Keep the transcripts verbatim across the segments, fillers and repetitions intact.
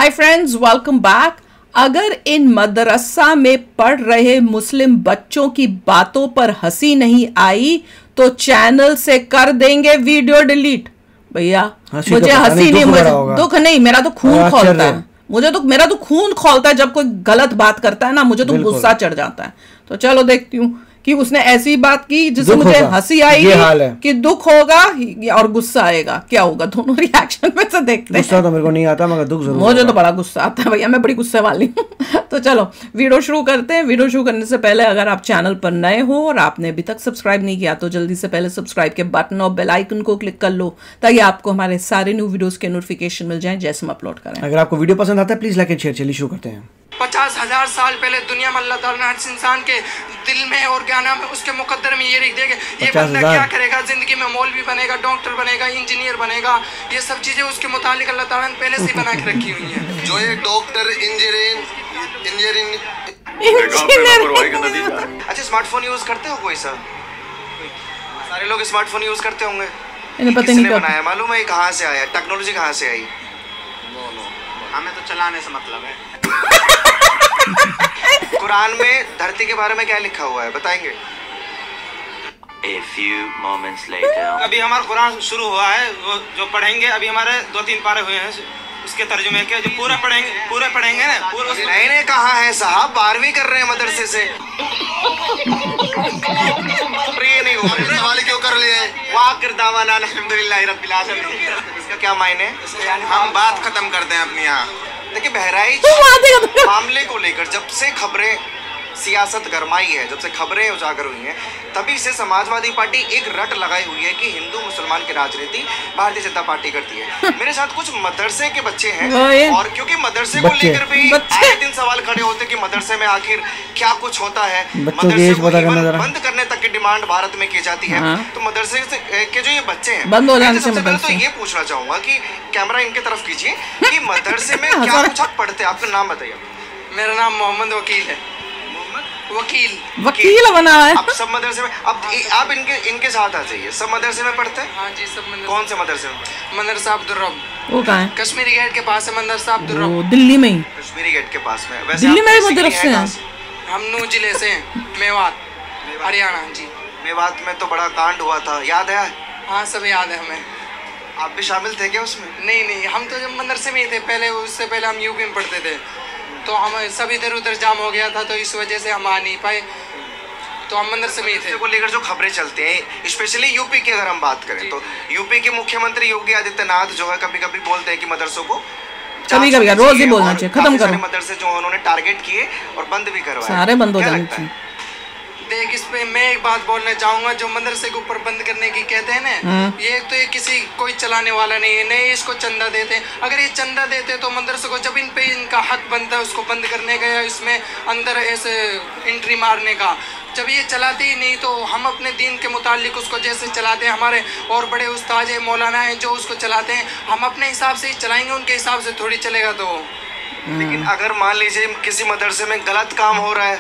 Hi friends, welcome back. अगर इन मदरसा में पढ़ रहे मुस्लिम बच्चों की बातों पर हंसी नहीं आई तो चैनल से कर देंगे वीडियो डिलीट। भैया मुझे हंसी नहीं, मुझे दुख नहीं, मेरा तो खून खौलता है। मुझे तो मेरा तो खून खौलता है जब कोई गलत बात करता है ना, मुझे तो गुस्सा चढ़ जाता है। तो चलो देखती हूँ कि उसने ऐसी बात की जिससे मुझे हंसी आएगी कि दुख होगा और गुस्सा आएगा, क्या होगा, दोनों रिएक्शन में से देखते हैं। गुस्सा तो मेरे को नहीं आता मगर दुख जरूर मुझे तो बड़ा गुस्सा आता है भैया, मैं बड़ी गुस्से वाली हूँ। तो चलो वीडियो शुरू करते हैं। वीडियो शुरू करने से पहले अगर आप चैनल पर नए हो और आपने अभी तक सब्सक्राइब नहीं किया तो जल्दी से पहले सब्सक्राइब के बटन और बेल आइकन को क्लिक कर लो ताकि आपको हमारे सारे न्यू वीडियोस के नोटिफिकेशन मिल जाएं जैसे हम अपलोड करें। अगर आपको वीडियो पसंद आता है प्लीज लाइक एंड शेयर। चलिए शुरू करते हैं। पचास हजार साल पहले दुनिया में अल्लाह ताला ने हर इंसान के दिल में और ज्ञान में उसके मुकद्दर में ये लिख देगा ये बंदा क्या करेगा, जिंदगी में मौलवी बनेगा, डॉक्टर बनेगा, इंजीनियर बनेगा। ये सब चीजें उसके मुतालिक अल्लाह ताला ने पहले से ही बना के रखी हुई हैं। जो ये डॉक्टर इंजीनियर इंजीनियर अच्छा स्मार्टफोन यूज करते हो कोई सा? सारे लोग स्मार्टफोन यूज करते होंगे। इन्हें पता नहीं बनाया मालूम है कहाँ से आया, टेक्नोलॉजी कहाँ से आई? हमें तो चलाने से मतलब है। कुरान में धरती के बारे में क्या लिखा हुआ है बताएंगे? A few moments later. अभी हमारा कुरान शुरू हुआ है, वो जो पढ़ेंगे अभी हमारे दो तीन पारे हुए हैं, उसके तर्जुमे के जो पूरा पढ़ेंगे पूरे पढ़ेंगे ना पूरा। नए नए कहाँ है साहब, बारहवीं कर रहे हैं मदरसे से। ये नहीं हो रहे सवाल क्यों कर लिए? वाकिर दावाना अल्हम्दुलिल्लाह रब्बिल आलमीन। इसका क्या मायने? हम बात खत्म करते हैं अपनी। यहाँ देखिए बहराइच मामले को लेकर जब से खबरें सियासत गरमाई है, जब से खबरें उजागर हुई हैं, तभी से समाजवादी पार्टी एक रट लगाई हुई है कि हिंदू मुसलमान की राजनीति भारतीय जनता पार्टी करती है। मेरे साथ कुछ मदरसे के बच्चे हैं और क्योंकि मदरसे को लेकर भी आए दिन सवाल खड़े होते कि मदरसे में आखिर क्या कुछ होता है, मदरसे को बंद करने तक की डिमांड भारत में की जाती है। तो मदरसे के जो ये बच्चे हैं, सबसे पहले तो ये पूछना चाहूंगा कि कैमरा इनके तरफ कीजिए कि मदरसे में क्या कुछ आप पढ़ते हैं, आपका नाम बताइए। मेरा नाम मोहम्मद वकील है। वकील वकील बना है। अब सब मदरसे में अब आप इनके इनके साथ आ जाइए। सब मदरसे में पढ़ते हैं? हाँ जी सब मदरसे। कौन से मदरसे में? मदरसा अब्दुल रब। वो कहाँ है? कश्मीरी गेट के पास है मदरसा अब्दुल रब। दिल्ली में ही? कश्मीरी गेट के पास में। वैसे दिल्ली में मदरसे हैं? हम नू जिले से हैं, मेवात हरियाणा जी। मेवात में तो बड़ा कांड हुआ था, याद है? हाँ सब याद है हमें। आप भी शामिल थे क्या उसमें? नहीं नहीं, हम तो जब मदरसे में ही थे पहले, उससे पहले हम यूपी में पढ़ते थे, तो हम सब इधर उधर जाम हो गया था तो इस वजह से हम आ नहीं पाए, तो हम मदरसे में ही थे। को लेकर जो खबरें चलती हैं स्पेशली यूपी की अगर हम बात करें तो यूपी के मुख्यमंत्री योगी आदित्यनाथ जो है कभी कभी बोलते हैं कि मदरसों को कभी कभी रोज ही बोलना चाहिए, खत्म करो। मदरसे जो उन्होंने टारगेट किए और बंद भी करवाए, सारे बंद हो जाते हैं। देख इस पे मैं एक बात बोलना चाहूंगा, जो मदरसे के ऊपर बंद करने की कहते हैं ना, ये तो ये किसी कोई चलाने वाला नहीं है, नहीं इसको चंदा देते। अगर ये चंदा देते तो मदरसे को जब इन पे इनका हक बनता है उसको बंद करने का या इसमें अंदर ऐसे एंट्री मारने का, जब ये चलाते ही नहीं तो हम अपने दीन के मुतालिक उसको जैसे चलाते हैं, हमारे और बड़े उस्ताद है मौलाना है जो उसको चलाते हैं, हम अपने हिसाब से ही चलाएंगे, उनके हिसाब से थोड़ी चलेगा। तो लेकिन अगर मान लीजिए किसी मदरसे में गलत काम हो रहा है,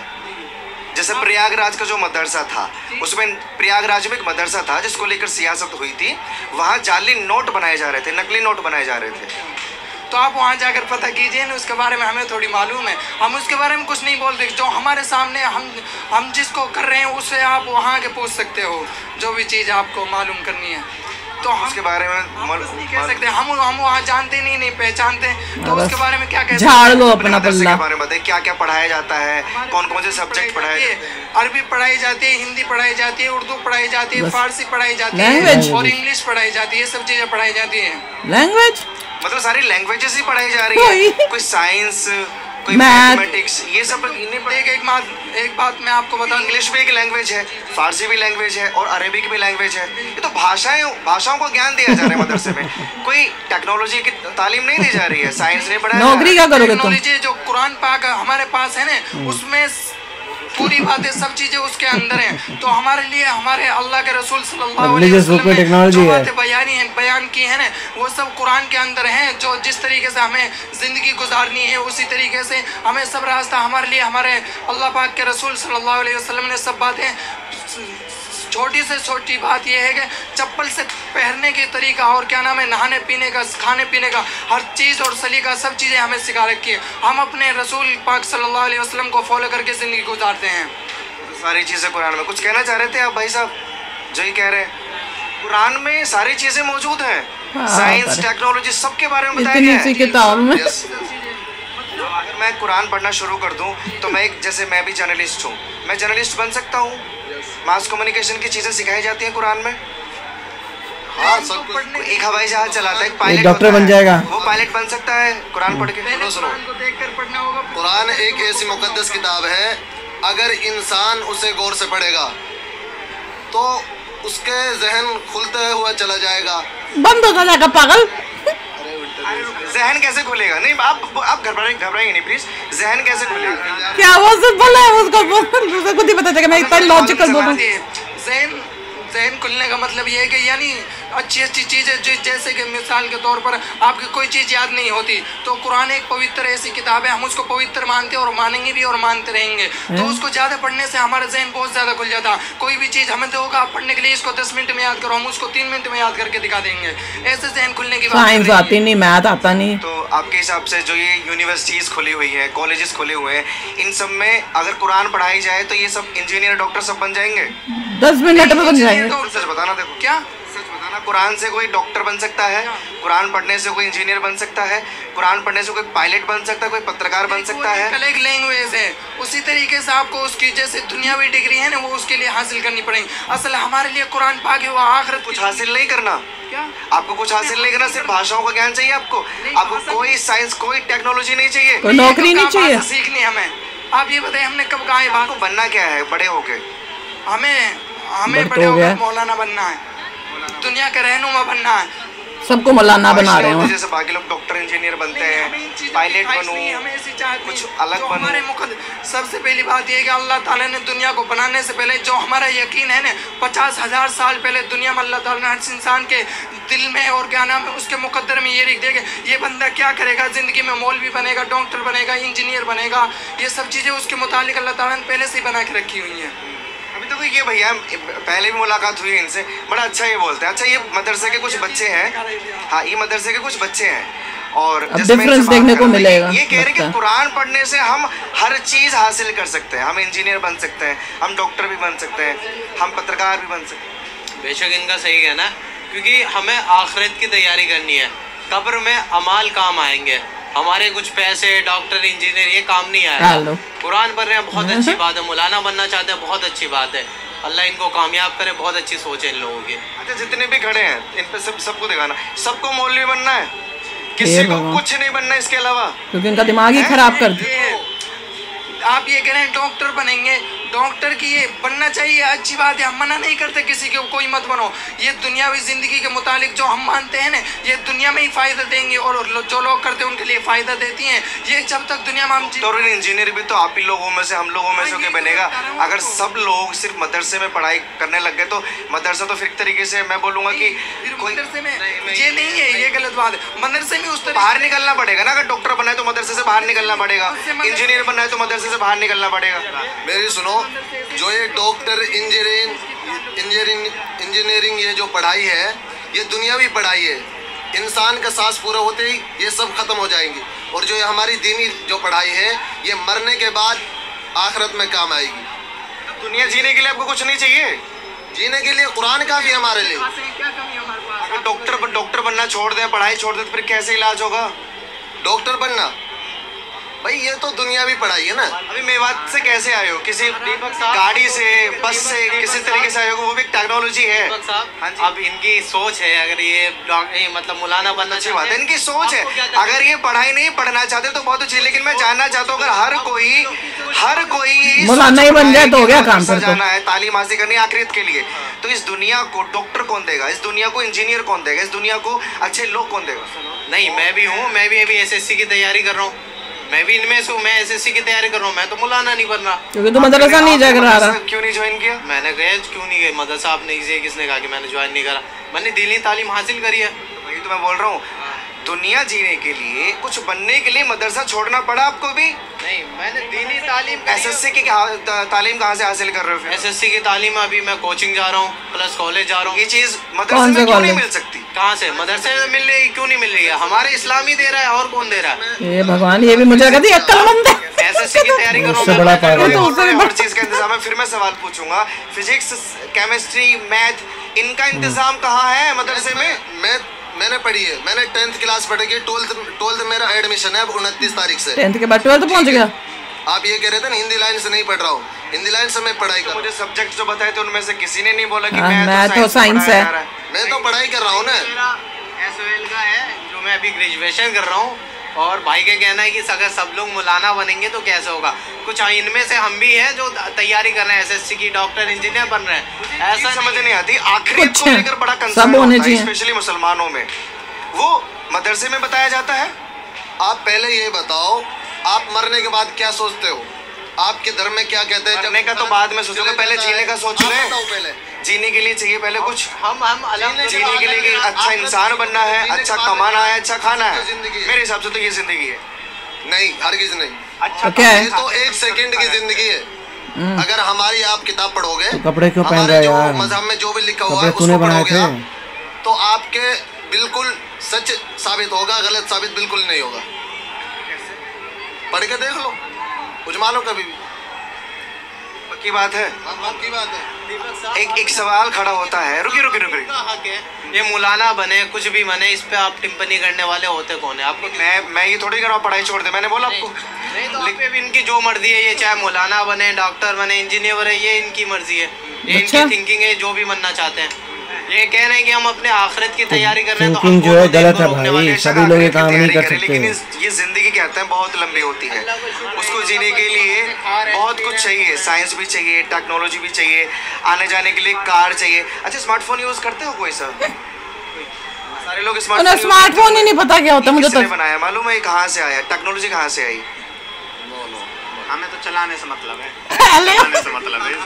जैसे प्रयागराज का जो मदरसा था, उसमें प्रयागराज में एक मदरसा था जिसको लेकर सियासत हुई थी, वहाँ जाली नोट बनाए जा रहे थे, नकली नोट बनाए जा रहे थे, तो आप वहाँ जाकर पता कीजिए ना, उसके बारे में हमें थोड़ी मालूम है, हम उसके बारे में कुछ नहीं बोलते। जो हमारे सामने हम हम जिसको कर रहे हैं उससे आप वहाँ के पूछ सकते हो जो भी चीज़ आपको मालूम करनी है, तो हम उसके बारे में नहीं कह सकते। हम हम वहाँ जानते नहीं नहीं पहचानते, तो उसके बारे में क्या कहते झाड़ लो अपना पल्ला। बारे में बताइए क्या क्या पढ़ाया जाता है, कौन कौन से सब्जेक्ट पढ़ाए? अरबी पढ़ाई जाती है, हिंदी पढ़ाई जाती है, उर्दू पढ़ाई जाती है, फारसी पढ़ाई जाती है और इंग्लिश पढ़ाई जाती है, ये सब चीजें पढ़ाई जाती है। लैंग्वेज मतलब सारी लैंग्वेजेस ही पढ़ाई जा रही है, कोई साइंस कोई मैथमेटिक्स ये सब नहीं पढ़े। एक एक बात एक बात मैं आपको बताऊं, इंग्लिश भी एक लैंग्वेज है, फारसी भी लैंग्वेज है और अरेबिक भी लैंग्वेज है। ये तो भाषाएं भाषाओं को ज्ञान दिया जा रहा है मदरसे में, कोई टेक्नोलॉजी की तालीम नहीं दी जा रही है, साइंस नहीं पढ़ाया। नौकरी क्या करोगे तुम? टेक्नोलॉजी जो कुरान पाक हमारे पास है ना, उसमें पूरी बातें सब चीजें उसके अंदर हैं, तो हमारे लिए हमारे अल्लाह के रसूल सल्लल्लाहु अलैहि वसल्लम ने जो बातें बयानी है बयान की है ना, वो सब कुरान के अंदर हैं। जो जिस तरीके से हमें ज़िंदगी गुजारनी है उसी तरीके से हमें सब रास्ता हमारे लिए हमारे अल्लाह पाक के रसूल सल्लल्लाहु अलैहि वसल्लम ने सब बातें छोटी से छोटी बात यह है कि चप्पल से पहनने के तरीका और क्या नाम है नहाने पीने का खाने पीने का हर चीज़ और सलीका सब चीज़ें हमें सिखा रखी है। हम अपने रसूल पाक सल्लल्लाहु अलैहि वसल्लम को फॉलो करके ज़िंदगी गुजारते हैं। तो सारी चीज़ें कुरान में। कुछ कहना चाह रहे थे आप भाई साहब? जो ही कह रहे हैं कुरान में सारी चीज़ें मौजूद हैं, साइंस टेक्नोलॉजी सबके बारे में बताया गया है किताब में। अगर मैं कुरान पढ़ना शुरू कर दूं तो मैं एक जैसे मैं भी जर्नलिस्ट हूँ, मैं जर्नलिस्ट बन सकता हूँ। मास कम्युनिकेशन की चीज़ें सिखाई जाती हैं कुरान में। हाँ, सब कुछ। एक हवाई जहाज चलाता है, एक पायलट डॉक्टर बन जाएगा, वो पायलट बन सकता है कुरान पढ़ के। सुनो सुनो को देखकर पढ़ना होगा। कुरान एक ऐसी मुकद्दस किताब है, अगर इंसान उसे गौर से पढ़ेगा तो उसके जहन खुलते हुए चला जाएगा। बंद हो जाएगा पागल। जहन कैसे खुलेगा? नहीं आप आप घबराएंगे घबराएंगे नहीं प्लीज। जहन कैसे खुलेगा? क्या वो सब बोला है उसको उसको खुद ही पता चलेगा। मैं इतना लॉजिकल बोल रहा हूँ। जहन जहन खुलने का मतलब ये है कि यानी अच्छी अच्छी चीज़ें जो जैसे कि मिसाल के तौर पर आपकी कोई चीज़ याद नहीं होती तो कुरान एक पवित्र ऐसी किताब है, हम उसको पवित्र मानते हैं और मानेंगे भी और मानते रहेंगे। तो उसको ज़्यादा पढ़ने से हमारा जहन बहुत ज़्यादा खुल जाता। कोई भी चीज़ हमें दोगा आप पढ़ने के लिए, इसको दस मिनट में याद करो, हम उसको तीन मिनट में याद करके दिखा देंगे। ऐसे जहन खुलने की बात साइंस आती नहीं, मैथ आता नहीं। तो आपके हिसाब से जो ये यूनिवर्सिटीज़ खुली हुई है, कॉलेजेस खुले हुए हैं, इन सब में अगर कुरान पढ़ाई जाए तो ये सब इंजीनियर डॉक्टर सब बन जाएंगे दस मिनट में बन जाएंगे। सच बताना, देखो क्या सच बताना, कुरान से कोई डॉक्टर बन सकता है, कुरान पढ़ने से कोई इंजीनियर बन सकता है, कुरान पढ़ने से कोई पायलट बन सकता है, कोई पत्रकार बन सकता है। कल एक लैंग्वेज है, उसी तरीके से आपको उसकी जैसे दुनियावी डिग्री है ना वो उसके लिए हासिल करनी पड़ेगी। असल हमारे लिए कुरान पाक है, वो आखिरत कुछ हासिल नहीं करना। क्या आपको कुछ हासिल नहीं करना, सिर्फ भाषाओं का ज्ञान चाहिए आपको। आपको कोई साइंस कोई टेक्नोलॉजी नहीं चाहिए, कोई नौकरी नहीं चाहिए सीखनी हमें। आप ये बताइए हमने कब कहा है बात को बनना क्या है बड़े होके? हमें हमें बड़े होकर मौलाना बनना है, दुनिया का रहनुमा बनना है। सबको मौलाना बना रहे हो। जैसे बाकी लोग डॉक्टर इंजीनियर बनते हैं, पायलट बनूं, कुछ अलग बनूं। हमारे मुकद सबसे पहली बात ये है कि अल्लाह ताला ने दुनिया को बनाने से पहले जो हमारा यकीन है ना पचास हजार साल पहले दुनिया में अल्लाह ताला ने हर इंसान के दिल में और क्या नाम है उसके मुकद्दर में ये लिख देगा ये बंदा क्या करेगा ज़िंदगी में, मौलवी बनेगा, डॉक्टर बनेगा, इंजीनियर बनेगा। ये सब चीज़ें उसके मुतालिक अल्लाह ताला ने पहले से ही बना के रखी हुई हैं। अभी तो ये भैया पहले भी मुलाकात हुई इनसे, बड़ा अच्छा ये बोलते हैं। अच्छा ये मदरसे के कुछ बच्चे हैं, हाँ ये मदरसे के कुछ बच्चे हैं और डिफरेंस देखने को मिलेगा। ये कह रहे हैं कि कुरान पढ़ने से हम हर चीज़ हासिल कर सकते हैं, हम इंजीनियर बन सकते हैं, हम डॉक्टर भी बन सकते हैं, हम पत्रकार भी बन सकते हैं। बेशक इनका सही कहना, क्योंकि हमें आखिरत की तैयारी करनी है। कब्र में अमाल काम आएंगे, हमारे कुछ पैसे डॉक्टर इंजीनियर ये काम नहीं आएगा। कुरान पढ़ रहे हैं बहुत अच्छी बात है, मौलाना बनना चाहते हैं बहुत अच्छी बात है, अल्लाह इनको कामयाब करे, बहुत अच्छी सोच है इन लोगों की। अच्छा जितने भी खड़े हैं इन पे सब सबको दिखाना, सबको मौलवी बनना है, किसी को कुछ नहीं बनना इसके अलावा, क्योंकि इनका दिमाग ही खराब कर दिया। आप ये कह रहे हैं डॉक्टर बनेंगे, डॉक्टर की ये बनना चाहिए, अच्छी बात है, हम मना नहीं करते किसी को कोई मत बनो। ये दुनियावी ज़िंदगी के मुतालिक जो हम मानते हैं ना ये दुनिया में ही फ़ायदा देंगे और जो लोग करते हैं उनके लिए फ़ायदा देती हैं। ये जब तक दुनिया में हम तो इंजीनियर भी तो आप ही लोगों में से हम लोगों में से क्या बनेगा? अगर सब लोग सिर्फ मदरसे में पढ़ाई करने लग गए तो मदरसा तो फिर एक तरीके से मैं बोलूँगा कि कोई मदरसे में ये नहीं है, ये गलत बात है। मदरसे में उस तरह बाहर निकलना पड़ेगा ना, अगर डॉक्टर बनना है तो मदरसे से बाहर निकलना पड़ेगा, इंजीनियर बनना है तो मदरसे से बाहर निकलना पड़ेगा। मेरी सुनो, जो ये डॉक्टर इंजीनियरिंग इंजीनियरिंग इंजीनियरिंग ये जो पढ़ाई है ये दुनियावी पढ़ाई है, इंसान का सांस पूरा होते ही ये सब खत्म हो जाएंगी। और जो ये हमारी दीनी जो पढ़ाई है ये मरने के बाद आखिरत में काम आएगी। दुनिया जीने के लिए आपको कुछ नहीं चाहिए, जीने के लिए कुरान काफी है हमारे लिए। अगर डॉक्टर डॉक्टर बनना छोड़ दें, पढ़ाई छोड़ दें तो फिर कैसे इलाज होगा? डॉक्टर बनना भाई ये तो दुनियावी पढ़ाई है ना। अभी मेवात से कैसे आए हो? किसी गाड़ी से, बस से, किसी तरीके से आए हो? वो भी टेक्नोलॉजी है। हाँ जी। अब इनकी सोच है, अगर ये मतलब मौलाना बनना अच्छी बात है, इनकी सोच है। अगर ये पढ़ाई नहीं पढ़ना चाहते तो बहुत अच्छी, लेकिन मैं जानना चाहता हूँ अगर हर कोई हर कोई मौलाना ही बन जाए तो हो गया काम। फिर जाना है, तालीम हासिल करनी है आखिरत के लिए, तो इस दुनिया को डॉक्टर कौन देगा? इस दुनिया को इंजीनियर कौन देगा? इस दुनिया को अच्छे लोग कौन देगा? नहीं मैं भी हूँ, मैं भी अभी एस एस सी की तैयारी कर रहा हूँ, मैं भी इनमें से हूँ, मैं एसएससी की तैयारी कर रहा हूँ, मैं तो मौलाना नहीं बन रहा। क्योंकि तो मदरसा नहीं जा रहा। क्यों नहीं ज्वाइन किया? मैंने गए क्यों नहीं गए मदरसा? आपने इसे किसने कहा कि मैंने ज्वाइन नहीं करा? मैंने दीनी तालीम हासिल करी है। वही तो मैं बोल रहा हूँ, दुनिया जीने के लिए, कुछ बनने के लिए मदरसा छोड़ना पड़ा आपको भी? नहीं, मैंने दीनी तालीम एसएससी की क्या- तालीम कहाँ से हासिल कर रहे हो? एसएससी की तालीम अभी मैं कोचिंग जा रहा हूँ, प्लस कॉलेज जा रहा हूँ। ये चीज मदरसे में क्यों नहीं मिल सकती? कहाँ से मदरसे में मिल रही, क्यों नहीं मिल रही है? हमारे इस्लाम ही दे रहा है, और कौन दे रहा है? ये भगवान, ये भी मुझे लगा थी अक्लमंद है। एसएससी की तैयारी करो, उससे बड़ा पागल है। हर चीज का इंतजाम है। फिर मैं सवाल पूछूंगा, फिजिक्स, केमिस्ट्री, मैथ, इनका इंतजाम कहाँ है मदरसे में? मैं मैंने पढ़ी है, मैंने टेंथ क्लास पढ़ी है, ट्वेल्थ ट्वेल्थ मेरा एडमिशन है अब उनतीस तारीख से। टेंथ के बाद ट्वेल्थ पहुंच गया। आप ये कह रहे थे ना हिंदी लाइन से नहीं पढ़ रहा हूँ, हिंदी लाइन से मैं पढ़ाई कर। मुझे सब्जेक्ट जो बताए थे उनमें से किसी ने नहीं बोला कि हाँ, मैथ मैथ और साइंस है। मैं तो पढ़ाई कर रहा हूँ ना। मेरा एसओएल का है, जो मैं अभी ग्रेजुएशन कर रहा हूँ, और भाई का कहना है कि अगर सब लोग मौलाना बनेंगे तो कैसे होगा। कुछ इनमें से हम भी हैं जो तैयारी कर रहे हैं एसएससी की, डॉक्टर, इंजीनियर बन रहे हैं। ऐसा समझ नहीं आती, आखिरी कुछ को लेकर बड़ा सब कंसर्न होने होता है, चाहिए। स्पेशली मुसलमानों में। वो मदरसे में बताया जाता है। आप पहले ये बताओ, आप मरने के बाद क्या सोचते हो? आपके धर्म में क्या कहते हैं? मरने का तो बाद में सोचोगे, पहले जीने का सोच ले। पहले जीने के लिए चाहिए पहले कुछ। हम हम अलग जीने के लिए कि अच्छा इंसान बनना है, अच्छा कमाना है, अच्छा खाना है। जिंदगी है। मेरे हिसाब से तो ये जिंदगी है। नहीं, हरगिज नहीं। अच्छा तो क्या है? ये तो एक सेकंड की जिंदगी है। अगर हमारी आप किताब पढ़ोगे, तो कपड़े क्यों पहन हमारे रहा है जो यार? मजहब में जो भी लिखा हुआ कपड़े है तूने उसको बनाए पढ़ोगे थे। आप, तो आपके बिल्कुल सच साबित होगा, गलत साबित बिल्कुल नहीं होगा। पढ़ के देख लो, उजमा लो कभी भी। की बात है। की बात है। एक एक सवाल खड़ा होता है, रुकी रुकी रुकी हक है ये मौलाना बने, कुछ भी बने, इस पे आप टिप्पणी करने वाले होते कौन है? आपको मैं मैं ये थोड़ी कर रहा हूँ पढ़ाई छोड़ दे, मैंने बोला आपको। नहीं, तो आप पे भी इनकी जो मर्जी है, ये चाहे मौलाना बने, डॉक्टर बने, इंजीनियर बने, ये इनकी मर्जी है, ये अच्छा। इनकी थिंकिंग है, जो भी बनना चाहते हैं। ये कह रहे हैं कि हम अपने आखिरत की तैयारी कर रहे हैं, तो थिंकिंग हम जो है वो गलत है रोकने वाले भाई, हैं। सभी लोग ये काम नहीं कर लेकिन सकते। इस- ये जिंदगी कहते हैं बहुत लंबी होती है, उसको जीने के लिए बहुत कुछ चाहिए। साइंस भी चाहिए, टेक्नोलॉजी भी चाहिए, आने जाने के लिए कार चाहिए। अच्छा, स्मार्टफोन यूज करते हो कोई सर? सारे लोग उन्हें स्मार्टफोन स्मार्टफोन ही नहीं पता क्या होता मुझे किसने तो। बनाया मालूम है? कहाँ से आया टेक्नोलॉजी, कहाँ से आई? हमें तो चलाने से मतलब है, पहले चलाने से मतलब है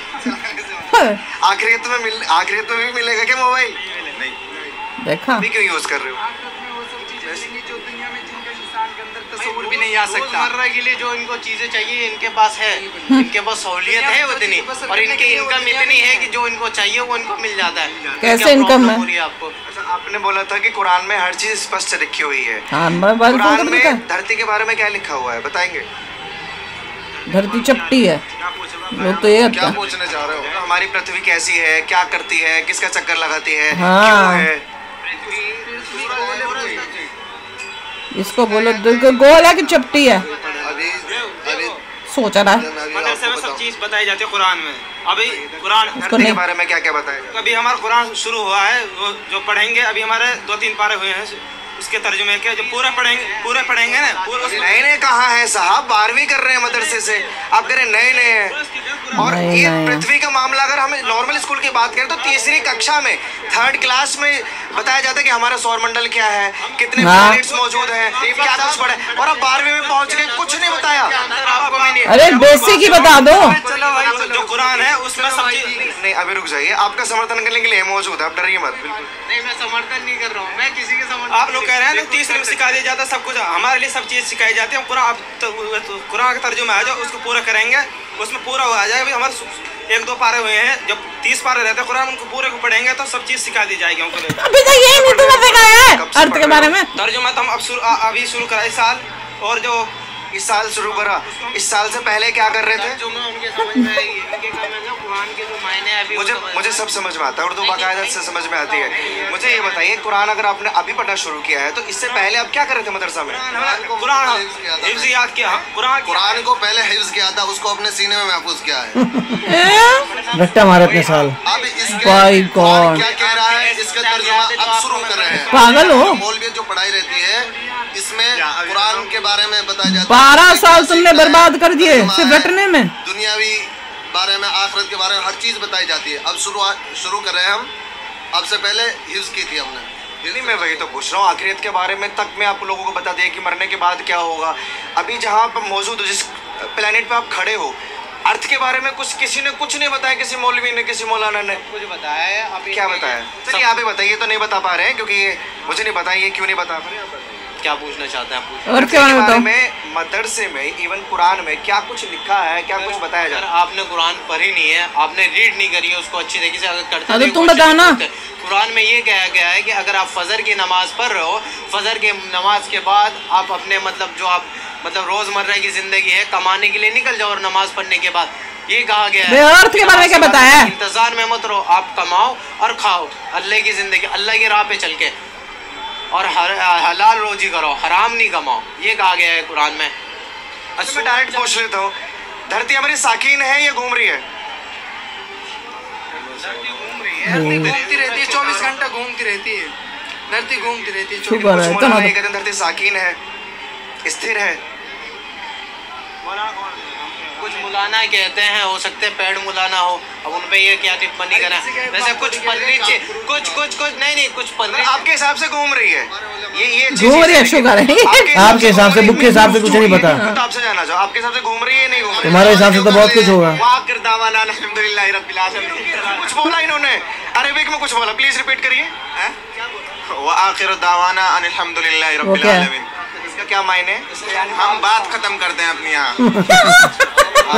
सर। आखिरियत में मिल आखिरियत में भी मिलेगा क्या मोबाइल? देखा अभी क्यों यूज कर रहे हो? तस्वीर भी नहीं आ सकता। रोजमर्रा के लिए जो इनको चीजें चाहिए इनके पास है, इनके पास सहूलियत है उतनी, और इनकी इनकम इतनी है कि जो इनको चाहिए वो इनको मिल जाता है। कैसे क्या इनकम प्रॉब्लम है? हो रही है आपको? अच्छा, आपने बोला था कि कुरान में हर चीज स्पष्ट लिखी हुई है। हाँ, मोबाइल फोन कुरान का लिखा है। में धरती के बारे में क्या लिखा हुआ है बताएंगे? धरती चपटी है, लोग तो ये क्या कहते हैं। पूछने चाह रहे हो? हमारी पृथ्वी कैसी है, क्या करती है, किसका चक्कर लगाती है, हाँ। क्यों है? इसको बोलो दिल को गोल है कि चपटी है, अभी अभी सोचा रहा है। मैं अभी मदरसे में आपको सब बताऊं। चीज बताई जाती है कुरान में। अभी कुरान उसको धरती के नहीं बारे में क्या क्या बताएगा? अभी हमारा कुरान शुरू हुआ है, वो जो पढ़ेंगे अभी हमारे दो तीन पारे हुए हैं, उसके तर्जुमे के जो पूरा पढ़ेंगे पूरे पढ़ेंगे ना पूरा उसमें नए नए कहाँ है साहब? बारहवीं कर रहे हैं मदरसे से, आप कह रहे नए नए हैं। और नए ये नए। पृथ्वी का मामला अगर हम नॉर्मल स्कूल की बात करें तो तीसरी कक्षा में, थर्ड क्लास में बताया जाता है कि हमारा सौरमंडल क्या है, कितने हाँ। प्लैनेट्स मौजूद हैं, क्या कुछ पढ़े, और अब बारहवीं में पहुंच गए, कुछ नहीं बताया आपको भी नहीं। अरे बेसिक ही बता दो। चलो भाई चलो। जो कुरान है उसमें सब चीज नहीं अभी रुक जाइए, आपका समर्थन करने के लिए मौजूद है, आप डरिए मत। बिल्कुल नहीं, मैं समर्थन नहीं कर रहा हूँ, मैं किसी के समर्थन। आप लोग कह रहे हैं तीसरे में सिखा दिया जाता है सब कुछ, हमारे लिए सब चीज सिखाई जाती है। हम कुरान आप तो, तो, कुरान का तर्जुमा आ जाओ, उसको पूरा करेंगे, उसमें पूरा हो आ जाएगा। अभी हमारे एक दो पारे हुए हैं, जब तीस पारे रहते हैं कुरान, उनको पूरे को पढ़ेंगे तो सब चीज सिखा दी जाएगी हमको। अभी तक यही नहीं तुम्हें सिखाया है अर्थ के बारे में। तर्जुमा तो हम अब शुरू आ- अभी शुरू करा इस साल, और जो इस साल शुरू करा, इस साल से पहले क्या कर रहे थे? जो मैं उनके समझ में आएगी, उनके काम है ना, कुरान के जो मायने हैं अभी वो मुझे समझ मुझे में सब समझ में आता है, उर्दू बाकायदा से समझ में आती है। मुझे ये बताइए, कुरान अगर आपने अभी पढ़ना शुरू किया है तो इससे पहले आप क्या कर रहे थे मदरसा में? कुरान हिफ्ज़ याद किया, कुरान कुरान को पहले हिफ्ज किया था, उसको अपने सीने में महफूज किया है। रट्टा मारे इतने साल। अब इसके By God. कुरान क्या कह रहा है, इसका तर्जुमा अब शुरू कर रहे हैं। पागल हो? मौलवियत जो पढ़ाई रहती है, इसमें कुरान के बारे में बताया जाता है। बारह साल तुमने बर्बाद कर दिए सिर्फ रटने में। दुनियावी बारे में, आखिरत के बारे में हर चीज बताई जाती है। अब शुरू शुरू कर रहे हैं हम, अब से पहले हिफ्ज की थी हमने। नहीं, मैं वही तो पूछ रहा हूँ, आखिरत के बारे में तक मैं आप लोगों को बता दिया कि मरने के बाद क्या होगा। अभी जहाँ पर मौजूद हो, जिस प्लेनेट पे आप खड़े हो, अर्थ के बारे में कुछ किसी ने कुछ नहीं बताया, किसी मौलवी ने, किसी मौलाना ने कुछ बताया है अभी। क्या बताया? चलिए आप ही बताइए, तो नहीं बता पा रहे हैं क्योंकि ये मुझे नहीं पता, ये क्यों नहीं बता? क्या पूछना चाहते हैं आप? और क्या बताओ? में मदरसे में इवन कुरान में क्या कुछ लिखा है, क्या कुछ बताया जाता है? आपने कुरान पढ़ी नहीं है, आपने रीड नहीं करी है उसको अच्छी तरीके से। अगर करते तो तुम बताओ ना। कुरान में ये कहा गया है कि अगर आप फजर की नमाज पढ़ रहे हो, फजर के नमाज के बाद आप अपने मतलब जो आप मतलब रोजमर्रा की जिंदगी है कमाने के लिए निकल जाओ, और नमाज पढ़ने के बाद ये कहा गया है अर्थ के बारे में क्या बताया है? इंतजार में मत रहो, आप कमाओ और खाओ अल्लाह की जिंदगी, अल्लाह की राह पे चल के, और हर, हलाल रोजी करो, हराम नहीं कमाओ, ये कहा गया है कुरान में। अच्छा मैं डायरेक्ट पूछ लेता हूँ, धरती हमारी साकीन है या घूम रही है? धरती घूमती रहती है, चौबीस घंटा घूमती रहती है, धरती घूमती रहती है। कुछ धरती साकीन है, स्थिर है। कुछ मुलाना कहते हैं, हो सकते हैं पेड़ मुलाना हो, अब उन पे ये क्या टिप्पणी करें? वैसे कुछ पन्नी कुछ कुछ कुछ नहीं नहीं कुछ पन्नी आपके हिसाब से घूम रही है, ये ये घूम रही है, शुगर है आपके हिसाब से, बुक के हिसाब से कुछ नहीं पता। तो आपसे जानना चाहो, आपके हिसाब से घूम रही है नहीं घूम रही? तुम्हारे हिसाब से तो बहुत कुछ होगा। कुछ बोला इन्होंने अरबिक में, कुछ बोला, प्लीज रिपीट करिए। व आखिर दावाना अल्हम्दुलिल्लाहि रब्बिल आलमीन, इसका क्या मायने? हम बात खत्म करते हैं अपनी यहाँ।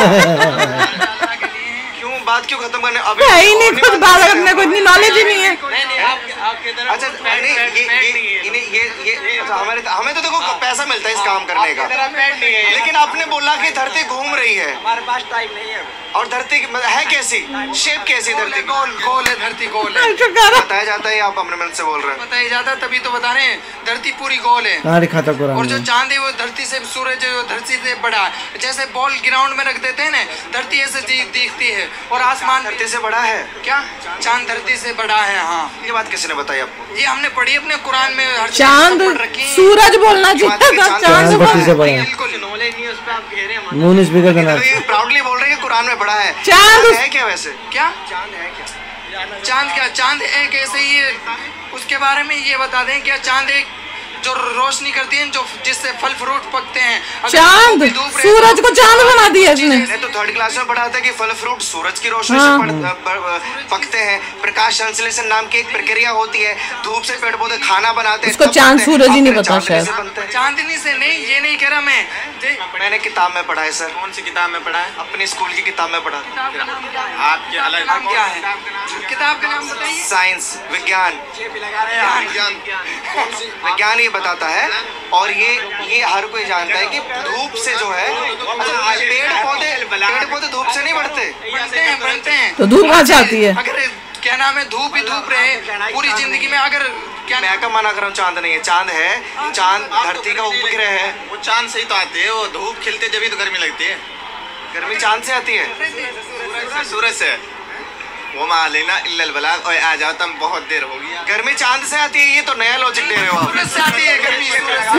क्यों बात क्यों खत्म करने? अभी नहीं नहीं कुछ बात करने को इतनी नॉलेज ही नहीं है। अच्छा नहीं, ये ये ये ये हमारे हमें तो देखो पैसा मिलता है इस काम करने का, लेकिन आपने बोला कि धरती घूम रही है, हमारे पास टाइम नहीं है। और धरती है कैसी, शेप कैसी धरती? गोल गोल है, धरती गोल है। बताया जाता है, आप अपने मन से बोल रहे हैं? बताया जाता है तभी तो बता रहे हैं, धरती पूरी गोल है। कहाँ लिखा था कुरान में? और जो चांद है वो धरती से, सूरज है वो धरती से बड़ा है। जैसे बॉल ग्राउंड में रख देते हैं ना, धरती ऐसे दिखती है, और आसमान धरती से बड़ा है। क्या चांद धरती से बड़ा है? हाँ, ये बात किसने बताई आपको? ये हमने पढ़ी अपने कुरान में। हर चांद सूरज बोलना चाहिए था, चांद धरती से बड़ा है। बिल्कुल नॉलेज नहीं है उस पे, आप कह रहे हैं moon is bigger than earth. Proudly बोल रहे हैं कुरान में बड़ा है। चांद है क्या वैसे? क्या चांद है? क्या चांद? क्या चांद एक ऐसे ही उसके बारे में ये बता दें, क्या चांद एक जो रोशनी करती है, जो जिससे फल फ्रूट पकते हैं। चांद सूरज को चांद बना दिया इसने। तो थर्ड क्लास में पढ़ा था कि फल फ्रूट सूरज की रोशनी से पकते हैं। प्रकाश संश्लेषण नाम की एक प्रक्रिया होती है, धूप से पेड़ पौधे खाना बनाते हैं। उसको चांद सूरज ही नहीं पता शायद। चांदनी से नहीं, ये नहीं कह रहा मैं, मैंने किताब में पढ़ा है सर। कौन सी किताब में पढ़ा है? अपनी स्कूल की किताब में पढ़ा। आपके अलग नाम क्या है? किताब का नाम बताइए। साइंस, विज्ञान। विज्ञान ये बताता है, और ये ये हर कोई जानता है कि धूप से जो है, पेड़ पौधे पेड़ पौधे धूप से नहीं बढ़ते, बनते हैं बनते हैं तो धूप कहाँ से आती है? अगर क्या नाम है, धूप ही धूप रहे पूरी जिंदगी में। अगर क्या मैं क्या मना कर रहा हूँ, चांद नहीं है, चांद है। चांद धरती का उपग्रह है। वो चांद से ही तो आते हैं, वो धूप खिलते जब ही तो गर्मी लगती है। गर्मी चांद से आती है, सूरज से। वो मालेना इल्लल बलाग, ओए आ जाओ, तुम बहुत देर हो गई। गर्मी चांद से आती है, ये तो नया लॉजिक दे रहे हो आप। सूरज से आती है गर्मी,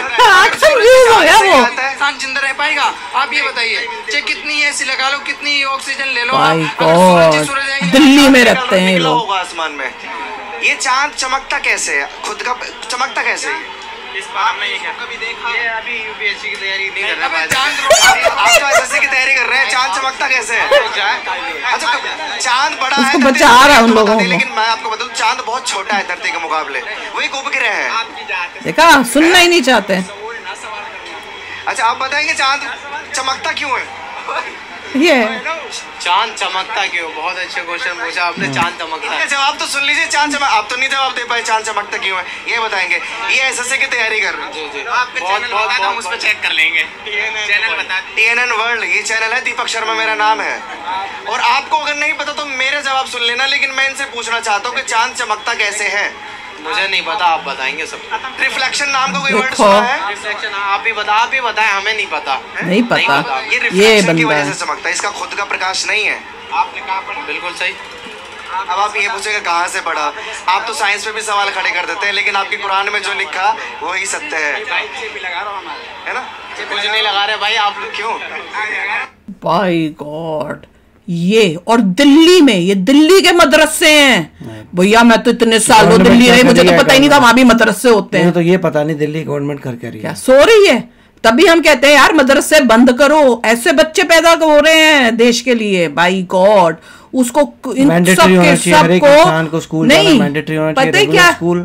इंसान जिंदा रह पाएगा? आप ये बताइए, चाहे कितनी एसी लगा लो, कितनी ऑक्सीजन ले लो, दिल्ली में रखते हैं ये लोग। होगा आसमान में। ये चांद चमकता कैसे है? खुद का चमकता कैसे है? इस बार में ये कभी देखा? ये अभी यूपीएससी की तैयारी नहीं कर रहा है। आप तो एसएससी की तैयारी कर रहे हैं, चांद चमकता कैसे है? अच्छा, चांद बड़ा है, उसको बचा आ रहा है उन लोगों को। लेकिन मैं आपको बताऊं, चांद बहुत छोटा है धरती के मुकाबले, वो एक उपग्रह है। देखा, सुनना ही नहीं चाहते। अच्छा आप बताएंगे चांद चमकता क्यों है? ये चांद चमकता क्यों? बहुत अच्छे क्वेश्चन पूछा आपने। चांद चमकता है, जवाब तो सुन लीजिए। चांद चमक, आप तो नहीं जवाब दे पाए चांद चमकता क्यों है, ये बताएंगे। ये एसएससी की तैयारी कर रहे हैं। जी जी, आपका चैनल बता दो, हम उस पर चेक कर लेंगे। चैनल बता, टीएनएन वर्ल्ड, ये चैनल है, दीपक शर्मा मेरा नाम है। और आपको अगर नहीं पता तो मेरे जवाब सुन लेना, लेकिन मैं इनसे पूछना चाहता हूँ कि चांद चमकता कैसे है? मुझे नहीं पता, आप बताएंगे सब। रिफ्लेक्शन नाम का कोई वर्ड सुना है? रिफ्लेक्शन आप ही बता, आप ही बताएं, हमें नहीं पता। नहीं पता, ये ये रिफ्लेक्शन की बंदा वजह से चमकता है, इसका खुद का प्रकाश नहीं है। आपने कहा पढ़ा? बिल्कुल सही। अब आप ये पूछेंगे कहाँ से पढ़ा? आप तो साइंस पे भी सवाल खड़े कर देते हैं, लेकिन आपकी कुरान में जो लिखा वो ही सत्य है, है ना? कुछ नहीं लगा रहे भाई आप लोग। क्यों? बाय गॉड, ये और दिल्ली में, ये दिल्ली के मदरसे हैं भैया। मैं तो इतने सालों दिल्ली रही, मुझे तो पता ही नहीं था वहां भी मदरसे होते हैं। तो ये पता नहीं दिल्ली गवर्नमेंट कर क्या रही है। क्या सो रही है? तभी हम कहते हैं यार मदरसे बंद करो, ऐसे बच्चे पैदा हो रहे हैं देश के लिए। बाय गॉड, उसको इन सब के सबको को स्कूल नहीं मैंडेटरी होना चाहिए, पता है क्या स्कूल,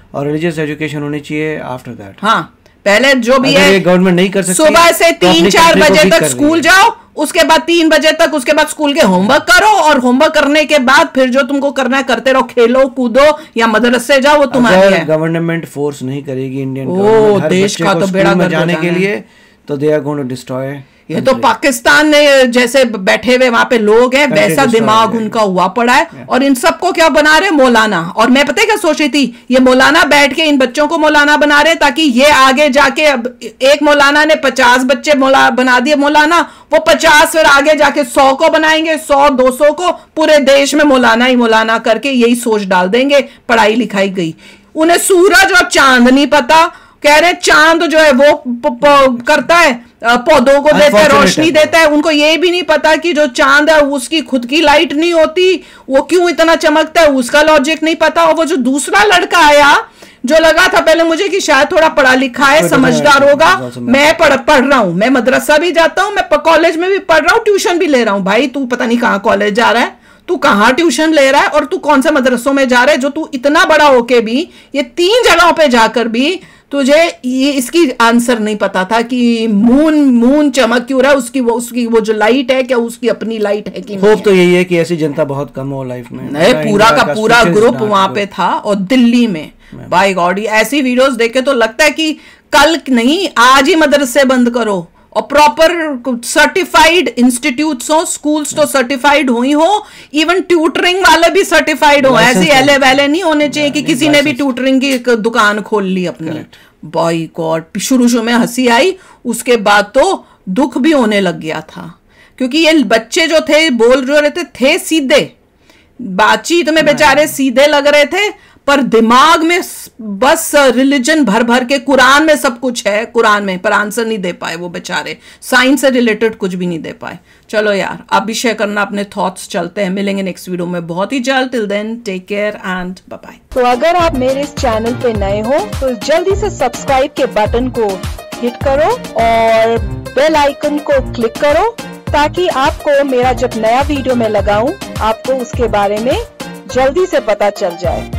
और रिलीजियस एजुकेशन होनी चाहिए आफ्टर दैट। हाँ, पहले जो भी है गवर्नमेंट नहीं कर सकती, सुबह से तीन चार बजे तक स्कूल जाओ, उसके बाद तीन बजे तक उसके बाद स्कूल के होमवर्क करो, और होमवर्क करने के बाद फिर जो तुमको करना है करते रहो, खेलो कूदो या मदरसे जाओ, वो तुम्हारी है। गवर्नमेंट फोर्स नहीं करेगी इंडियन गवर्नमेंट देश का तो बेड़ा गर्क जाने के लिए, तो they are going to destroy. ये तो पाकिस्तान में जैसे बैठे हुए वहां पे लोग हैं, वैसा दिमाग उनका हुआ पड़ा है। और इन सबको क्या बना रहे मौलाना। और मैं पता है क्या सोच रही थी, ये मौलाना बैठ के इन बच्चों को मौलाना बना रहे ताकि ये आगे जाके, अब एक मौलाना ने पचास बच्चे मौला बना दिए मौलाना, वो पचास फिर आगे जाके सौ को बनाएंगे, सौ दो सौ को, पूरे देश में मौलाना ही मौलाना करके यही सोच डाल देंगे। पढ़ाई लिखाई गई, उन्हें सूरज और चांद नहीं पता। कह रहे चांद जो है वो प, प, करता है, पौधों को देता है, रोशनी देता है। उनको ये भी नहीं पता कि जो चांद है उसकी खुद की लाइट नहीं होती, वो क्यों इतना चमकता है, उसका लॉजिक नहीं पता। और वो जो दूसरा लड़का आया जो लगा था पहले मुझे कि शायद थोड़ा पढ़ा लिखा है, समझदार होगा, मैं पढ़ पढ़ रहा हूं, मैं मदरसा भी जाता हूं, मैं कॉलेज में भी पढ़ रहा हूं, ट्यूशन भी ले रहा हूं। भाई तू पता नहीं कहाँ कॉलेज जा रहा है, तू कहाँ ट्यूशन ले रहा है, और तू कौन से मदरसों में जा रहा है, जो तू इतना बड़ा होके भी, ये तीन जगहों पे जाकर भी तुझे ये इसकी आंसर नहीं पता था कि मून मून चमक क्यों रहा है, उसकी वो उसकी वो जो लाइट है क्या उसकी अपनी लाइट है कि नहीं। होप तो यही है कि ऐसी जनता बहुत कम हो लाइफ में। नहीं, पूरा का पूरा ग्रुप वहां पे था, और दिल्ली में बाय गॉड ऐसी वीडियोस देखे तो लगता है कि कल नहीं आज ही मदरसे बंद करो, और प्रॉपर सर्टिफाइड इंस्टीट्यूट्स हो, स्कूल्स तो सर्टिफाइड हुई हो, इवन ट्यूटरिंग वाले भी सर्टिफाइड हो। ऐसे एले वैले नहीं होने चाहिए कि किसी ने भी ट्यूटरिंग की एक दुकान खोल ली अपनी। बाय गॉड शुरू शुरू में हंसी आई, उसके बाद तो दुख भी होने लग गया था, क्योंकि ये बच्चे जो थे बोल जो रहे थे थे सीधे, बातचीत में बेचारे सीधे लग रहे थे, पर दिमाग में बस रिलीजन भर भर के, कुरान में सब कुछ है कुरान में, पर आंसर नहीं दे पाए वो बेचारे, साइंस से रिलेटेड कुछ भी नहीं दे पाए। चलो यार आप भी शेयर करना अपने थॉट्स, चलते हैं, मिलेंगे नेक्स्ट वीडियो में बहुत ही जल्द। Till then take care and bye bye. तो अगर आप मेरे इस चैनल पे नए हो तो जल्दी से सब्सक्राइब के बटन को हिट करो और बेल आइकन को क्लिक करो, ताकि आपको मेरा जब नया वीडियो मैं लगाऊं आपको उसके बारे में जल्दी से पता चल जाए।